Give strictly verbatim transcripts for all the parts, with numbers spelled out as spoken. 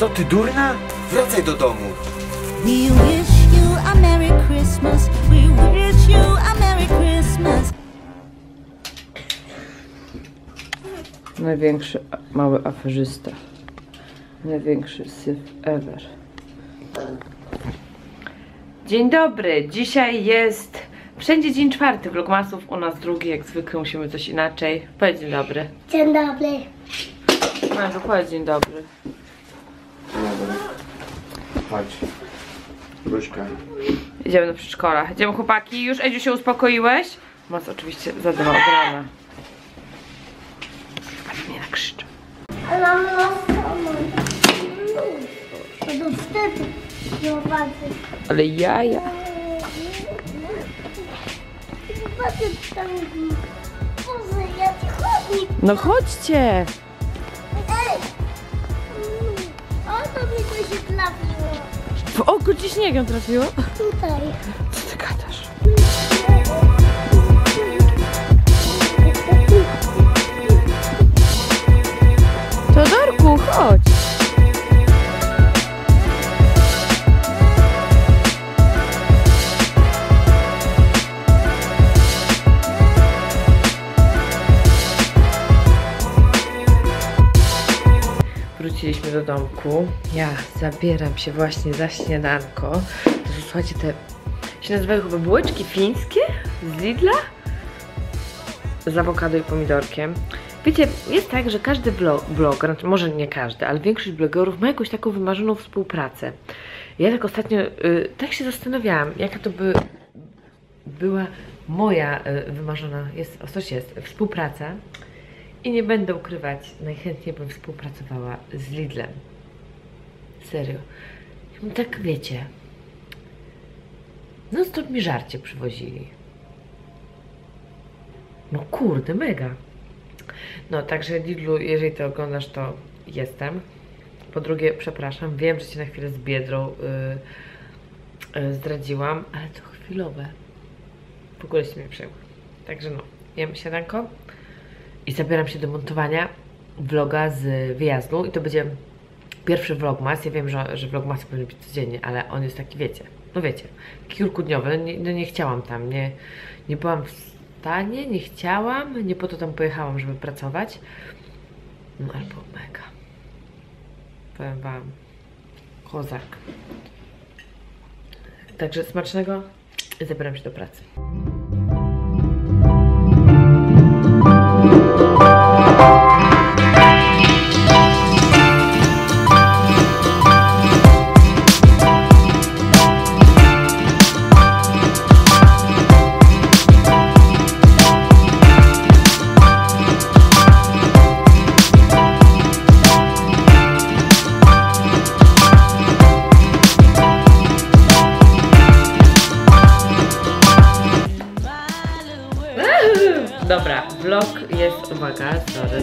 Co ty durna? Wracaj do domu. We wish you a Merry Christmas. We wish you a Merry Christmas. Największy mały aferzysta. Największy syf ever. Dzień dobry. Dzisiaj jest wszędzie dzień czwarty vlogmasów, u nas drugi, jak zwykle musimy coś inaczej. Powiedz dzień dobry. Dzień dobry. Mężu, powiedz dzień dobry. Chodź. Różka. Idziemy do przedszkola. Idziemy, chłopaki. Już, Edziu, się uspokoiłeś? Mas oczywiście zadyma od rana. Patrz, mnie nakrzyczą. Ale mam to wstyd. Zobaczyć. Ale jaja. Zobaczyć tam. Boże, jaki chodnik. No chodźcie. Ej! O, to mi to się trafiło. W oko ci śniegiem trafiło? Tutaj. Co ty gadasz? Teodorku, chodź. Wróciliśmy do domku. Ja zabieram się właśnie za śniadanko. To są, słuchajcie, te się nazywają chyba bułeczki fińskie z Lidla z awokado i pomidorkiem. Wiecie, jest tak, że każdy bloger, znaczy może nie każdy, ale większość blogerów ma jakąś taką wymarzoną współpracę. Ja tak ostatnio y, tak się zastanawiałam, jaka to by była moja y, wymarzona, jest, o coś jest, współpraca. I nie będę ukrywać, najchętniej bym współpracowała z Lidlem. Serio. No tak wiecie, no stop mi żarcie przywozili. No kurde, mega. No także Lidlu, jeżeli to oglądasz, to jestem. Po drugie, przepraszam, wiem, że cię na chwilę z Biedrą yy, yy, zdradziłam, ale to chwilowe. W ogóle się mnie przejmuj. Także no, jem śniadanko. I zabieram się do montowania vloga z wyjazdu i to będzie pierwszy vlogmas. Ja wiem, że, że vlogmasy powinny być codziennie, ale on jest taki, wiecie, no wiecie, kilkudniowy. No nie, no nie chciałam tam, nie, nie byłam w stanie, nie chciałam, nie po to tam pojechałam, żeby pracować. No albo mega. Powiem wam, kozak. Także smacznego i zabieram się do pracy. Dobra, vlog jest, uwaga, sorry.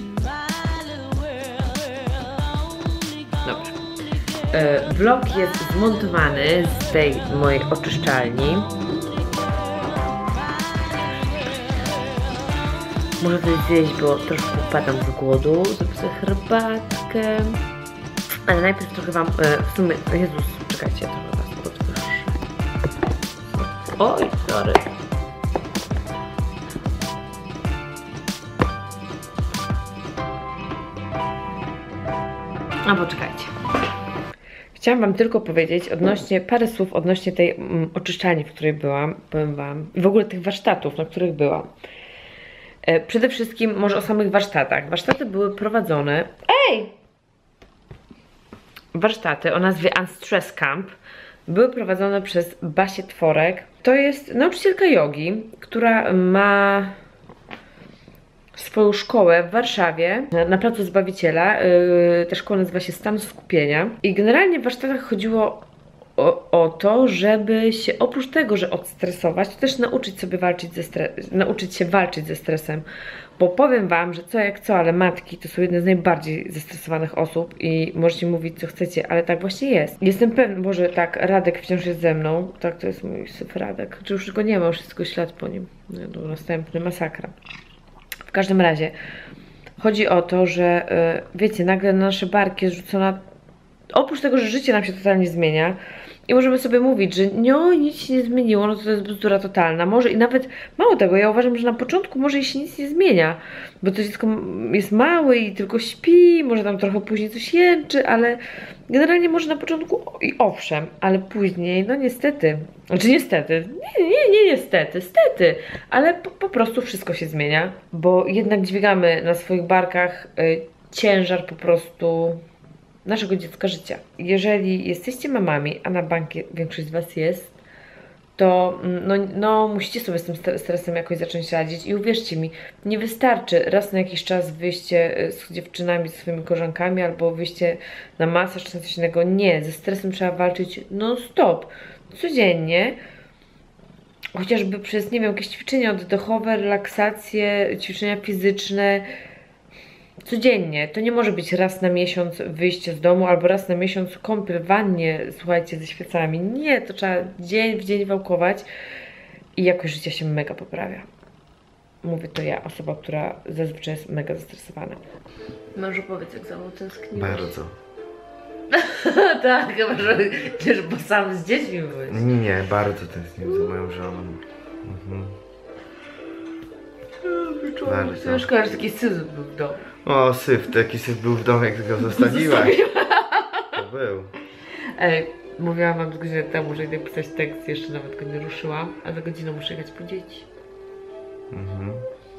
Dobra. E, vlog jest zmontowany z tej mojej oczyszczalni. Muszę coś zjeść, bo troszkę upadam z głodu. Zrobię sobie herbatkę. Ale najpierw trochę wam, e, w sumie, Jezus, czekajcie, ja trochę was odwyższę. Oj, sorry. A poczekajcie. Chciałam wam tylko powiedzieć odnośnie, parę słów odnośnie tej mm, oczyszczalni, w której byłam, powiem wam, i w ogóle tych warsztatów, na których byłam. E, przede wszystkim może o samych warsztatach. Warsztaty były prowadzone... Ej! Warsztaty o nazwie Unstress Camp były prowadzone przez Basię Tworek. To jest nauczycielka jogi, która ma swoją szkołę w Warszawie, na Placu Zbawiciela. Yy, ta szkoła nazywa się Stan Skupienia. I generalnie w warsztatach chodziło o, o to, żeby się oprócz tego, że odstresować, to też nauczyć sobie walczyć ze stres- nauczyć się walczyć ze stresem. Bo powiem wam, że co jak co, ale matki to są jedne z najbardziej zestresowanych osób i możecie mówić co chcecie, ale tak właśnie jest. Jestem pewna, Boże, tak, Radek wciąż jest ze mną. Tak, to jest mój syf Radek. Czy już go nie ma, już jest tylko ślad po nim. No, następny, masakra. W każdym razie chodzi o to, że yy, wiecie, nagle na nasze barki jest rzucona oprócz tego, że życie nam się totalnie zmienia i możemy sobie mówić, że no, nic się nie zmieniło, no to, to jest bzdura totalna. Może i nawet, mało tego, ja uważam, że na początku może się nic nie zmienia, bo to dziecko jest małe i tylko śpi, może tam trochę później coś jęczy, ale generalnie może na początku i owszem, ale później, no niestety, znaczy niestety, nie, nie, nie niestety, stety, ale po, po prostu wszystko się zmienia, bo jednak dźwigamy na swoich barkach y, ciężar po prostu naszego dziecka życia. Jeżeli jesteście mamami, a na bank większość z was jest, to no, no musicie sobie z tym stresem jakoś zacząć radzić i uwierzcie mi, nie wystarczy raz na jakiś czas wyjście z dziewczynami, z swoimi koleżankami albo wyjście na masaż czy coś innego. Nie, ze stresem trzeba walczyć non stop, codziennie, chociażby przez, nie wiem, jakieś ćwiczenia oddechowe, relaksacje, ćwiczenia fizyczne, codziennie. To nie może być raz na miesiąc wyjście z domu albo raz na miesiąc kąpiel w wannie, słuchajcie, ze świecami. Nie, to trzeba dzień w dzień wałkować i jakość życia się mega poprawia. Mówię to ja, osoba, która zazwyczaj jest mega zestresowana. Mężu, powiedz, jak za mną tęskniłeś. Bardzo. Tak, chyba, że, że bo sam z dziećmi byłeś. Nie, nie, bardzo tęsknię za moją żoną. Mhm. Bardzo. Ja szkoda, że taki syzyf był w domu. O, syf, taki syf był w domu, jak go zostawiłaś. To był. Ej, mówiłam wam z godziny temu, że idę pisać tekst, jeszcze nawet go nie ruszyłam, a za godzinę muszę jechać po dzieci. Mhm.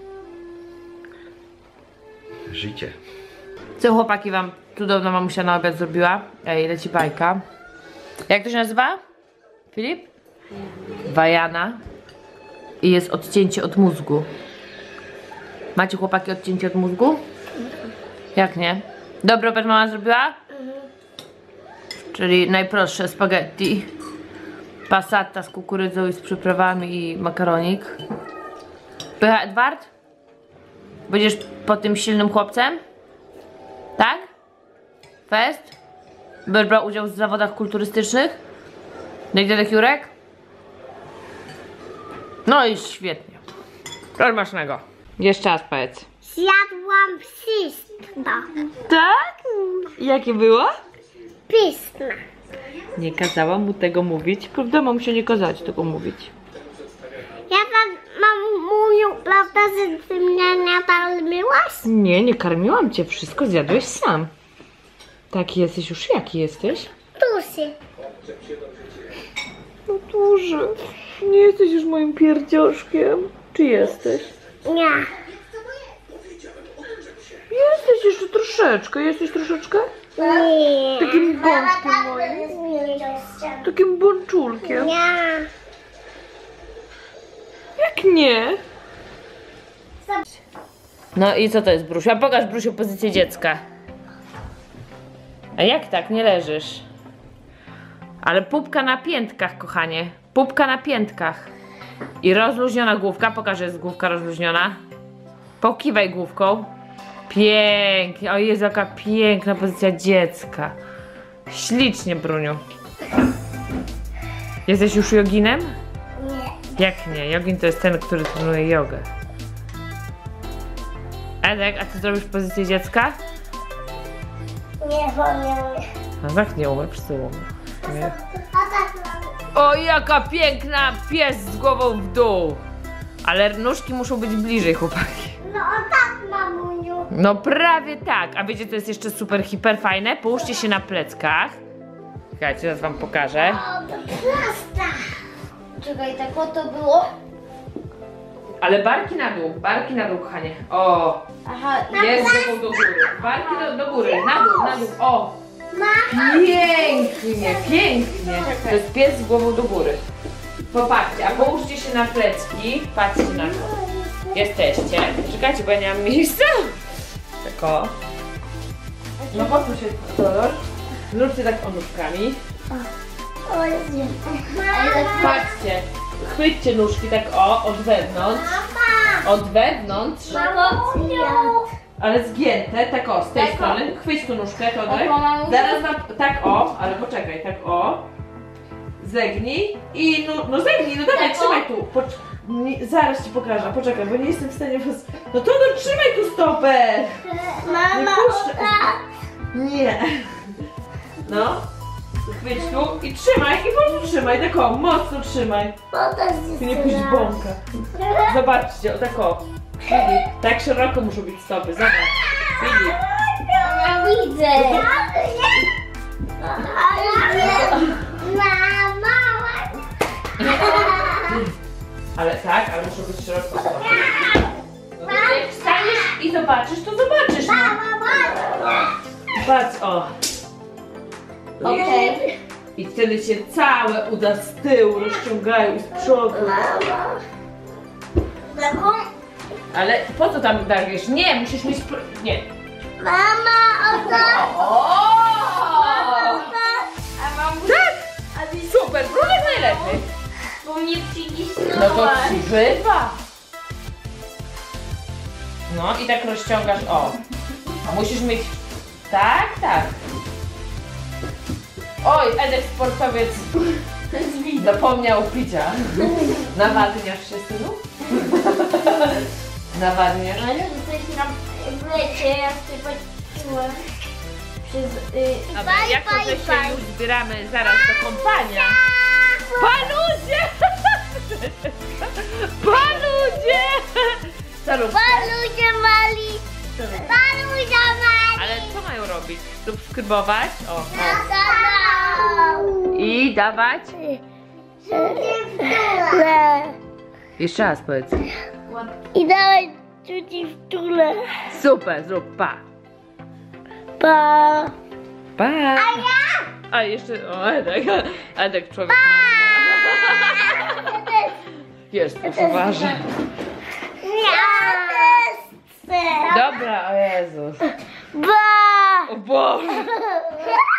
Życie. Co chłopaki wam cudowna mamusia na obiad zrobiła? Ej, leci bajka. Jak to się nazywa? Filip? Wajana. I jest odcięcie od mózgu. Macie chłopaki odcięcie od mózgu? Jak nie? Dobry obiad mama zrobiła? Mhm. Czyli najprostsze spaghetti, passata z kukurydzą i z przyprawami i makaronik. Pycha, Edward? Będziesz po tym silnym chłopcem? Tak? Fest? Będziesz brał udział w zawodach kulturystycznych? No i dziadek Jurek? No i świetnie. Proszę macznego. Jeszcze raz powiedz. Zjadłam wszystko. Tak? Jakie było? Pyszne. Nie kazałam mu tego mówić. Prawda, mamusia, nie kazać tego mówić. Ja tam mam mówił, prawda, że ty mnie nie karmiłaś? Nie, nie karmiłam cię. Wszystko zjadłeś sam. Taki jesteś już. Jaki jesteś? Duszy. No duży. Nie jesteś już moim pierdzioszkiem. Czy jesteś? Nie. Jesteś jeszcze troszeczkę. Jesteś troszeczkę? Nie. Takim bączkiem moim. Takim bączulkiem. Nie. Jak nie? No i co to jest, Brusiu? A pokaż, Brusiu, pozycję dziecka. A jak tak? Nie leżysz. Ale pupka na piętkach, kochanie. Pupka na piętkach. I rozluźniona główka. Pokaż, że jest główka rozluźniona. Pokiwaj główką. Pięknie. O Jezu, jaka piękna pozycja dziecka. Ślicznie, Bruniu. Jesteś już joginem? Nie. Jak nie? Jogin to jest ten, który trenuje jogę. Edek, a ty zrobisz pozycję dziecka? Nie, bo nie umiem. No tak nie umie, wszyscy umie. Nie. A tak mam. O, jaka piękna! Pies z głową w dół! Ale nóżki muszą być bliżej, chłopaki. No o tak, mamuniu. No prawie tak. A wiecie, co jest jeszcze super, hiper fajne? Połóżcie się na pleckach. Czekajcie, teraz wam pokażę. O, to plasta. Czekaj, tak oto było? Ale barki na dół, barki na dół, kochanie. O, Aha, jest głową do góry. Barki do, do góry, na dół, na dół. O, ma. pięknie, pięknie. To jest pies z głową do góry. Popatrzcie, a połóżcie się na plecki. Patrzcie na to. Jesteście. Czekajcie, bo ja nie mam miejsca. Tak o. No po co się kolor? Zróbcie tak nóżkami. O, jest Patrzcie. Chwyćcie nóżki tak o, od wewnątrz. Od wewnątrz. Mamuniu. Ale zgięte, tak o, z tej Tak o. strony. Chwyć tu nóżkę, Todek. O, mamusiu. Zaraz nam, tak o, ale poczekaj, tak o. Zegnij i no, no zegnij, no dawaj, Tak o. trzymaj tu. Pocz nie, zaraz ci pokażę, poczekaj, bo nie jestem w stanie was... No to no trzymaj tu stopę! Mama, Nie puszczę. o tak. Nie. No. Chwyć tu i trzymaj, i po prostu trzymaj, tak o, mocno trzymaj. Ty nie puść bąka. Zobaczcie, o tak o. Filip, tak szeroko muszą być stopy, zobacz. Filip. Ja widzę. Mama. Ale tak, ale muszą być szeroko stopy. No to jak wstaniesz i zobaczysz, to zobaczysz. No. Patrz, o. Okej. I wtedy się całe uda z tyłu rozciągają i z przodu. Taką? Ale po co tam dargniesz? Nie, musisz mieć... pr- Nie. Mama, oto. O! A mam Tak! Super, brudek najlepiej. bo mnie przycisnęła. No to przyżywa. No i tak rozciągasz, o. A musisz mieć... Tak, tak. Oj, Edek sportowiec zapomniał picia. Nawadniasz się, synu? Nawadniasz? Ale to coś nam wlecie, ja się poczułam przez... Yy, Dobra, jako że się już zbieramy zaraz do kąpania. Paludzie! Paludzie! Co robisz? Paludzie mali! Co robisz? Paludzie mali! Ale co mają robić? Subskrybować? O. Tata! I dawać? Le. Jeszcze raz powiedz. I dałeś czuci w tule. Super, zrób pa. Pa! Pa. A ja? A jeszcze, o Edek, Edek człowiek. Jest, poważnie. Ja też chcę! Dobra, o Jezus. Ba! O Boże.